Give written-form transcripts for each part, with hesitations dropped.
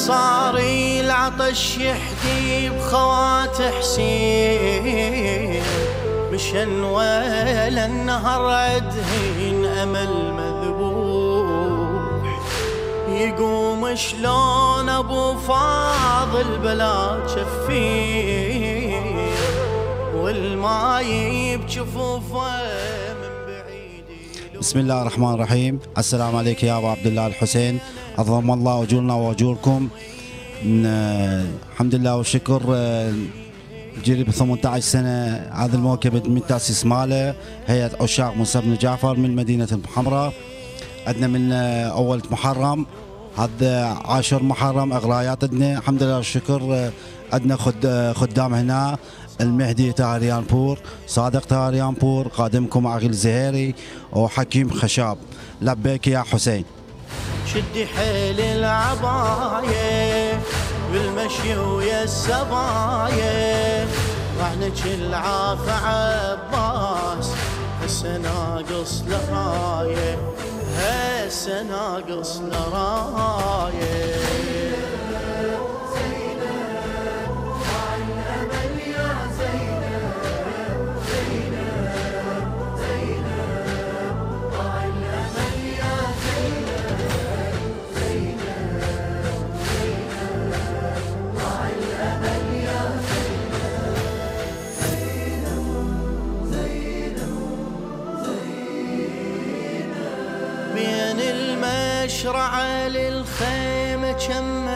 صار العطش يحدي بخوات حسين، مشن ولا النهر عدهن أمل مذبوح، يقوم شلون أبو فاضل بلا شفين، والماي بجفوفه من بعيد. بسم الله الرحمن الرحيم. السلام عليك يا أبو عبد الله الحسين، عظم الله أجورنا وأجوركم. الحمد لله والشكر. جري ب 18 سنة هذا الموكب من تأسيس ماله هيئة عشاق موسى بن جعفر من مدينة المحمرة. عندنا من أول محرم هذا 10 محرم إغرايات عندنا الحمد لله والشكر. عندنا خدام هنا المهدي تاريانبور، صادق تاريانبور، قادمكم عقيل زهيري وحكيم خشاب. لبيك يا حسين. شدي حيل العباية بالمشي ويا السباية، رعنك العافى عباس هسه ناقص لراية، هسه ناقص لراية. مشرعة للخيمة كم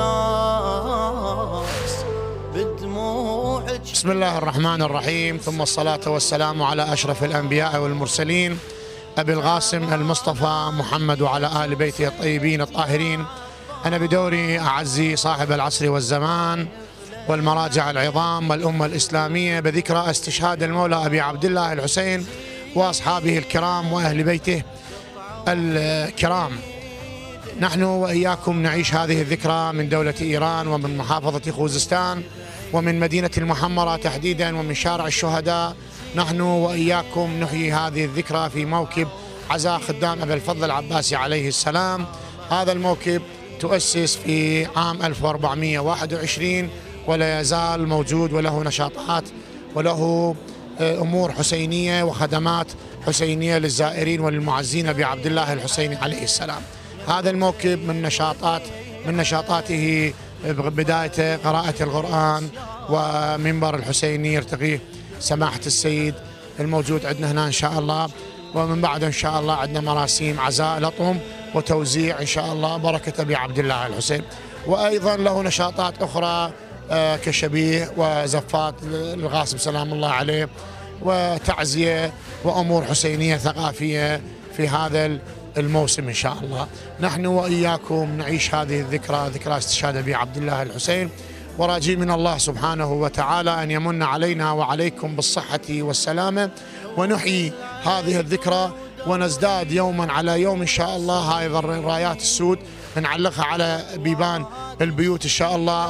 إحساس بدموعك. بسم الله الرحمن الرحيم، ثم الصلاة والسلام على أشرف الأنبياء والمرسلين أبي القاسم المصطفى محمد وعلى آل بيته الطيبين الطاهرين. أنا بدوري أعزي صاحب العصر والزمان والمراجع العظام والأمة الإسلامية بذكرى استشهاد المولى أبي عبد الله الحسين وأصحابه الكرام وأهل بيته الكرام. نحن وإياكم نعيش هذه الذكرى من دولة إيران ومن محافظة خوزستان ومن مدينة المحمرة تحديدا ومن شارع الشهداء. نحن وإياكم نحيي هذه الذكرى في موكب عزاء خدام أبي الفضل العباسي عليه السلام. هذا الموكب تؤسس في عام 1421 ولا يزال موجود، وله نشاطات وله أمور حسينية وخدمات حسينية للزائرين وللمعزين بعبد الله الحسيني عليه السلام. هذا الموكب من نشاطاته بداية قراءة القرآن ومنبر الحسيني يرتقيه سماحة السيد الموجود عندنا هنا إن شاء الله، ومن بعد إن شاء الله عندنا مراسيم عزاء لطم وتوزيع إن شاء الله بركة أبي عبد الله الحسين. وأيضا له نشاطات أخرى كشبيه وزفات القاسم سلام الله عليه وتعزية وأمور حسينية ثقافية في هذا الموسم إن شاء الله. نحن وإياكم نعيش هذه الذكرى، ذكرى استشهاد أبي عبد الله الحسين، وراجي من الله سبحانه وتعالى أن يمن علينا وعليكم بالصحة والسلامة، ونحيي هذه الذكرى ونزداد يوما على يوم إن شاء الله. هاي الرايات السود نعلقها على بيبان البيوت إن شاء الله،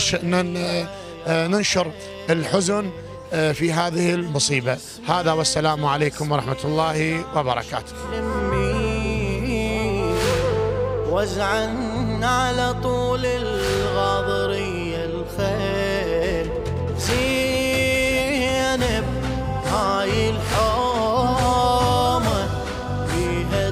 وننشر الحزن في هذه المصيبة. هذا والسلام عليكم ورحمة الله وبركاته. وزعا على طول الغاضرية الخيل زينب هاي الحومة فيها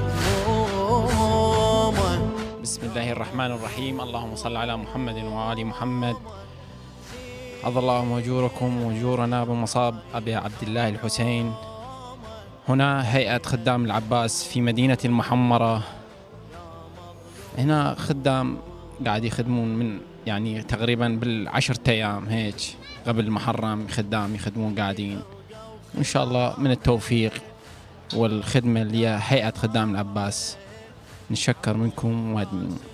دمومة. بسم الله الرحمن الرحيم. اللهم صل على محمد وآل محمد. عظم الله أجوركم وأجورنا بمصاب أبي عبد الله الحسين. هنا هيئة خدام العباس في مدينة المحمرة. هنا خدام قاعد يخدمون من يعني تقريبا بال10 أيام هيك قبل المحرم، خدام يخدمون قاعدين، وإن شاء الله من التوفيق والخدمة اللي هي هيئة خدام العباس. نشكر منكم وادمين.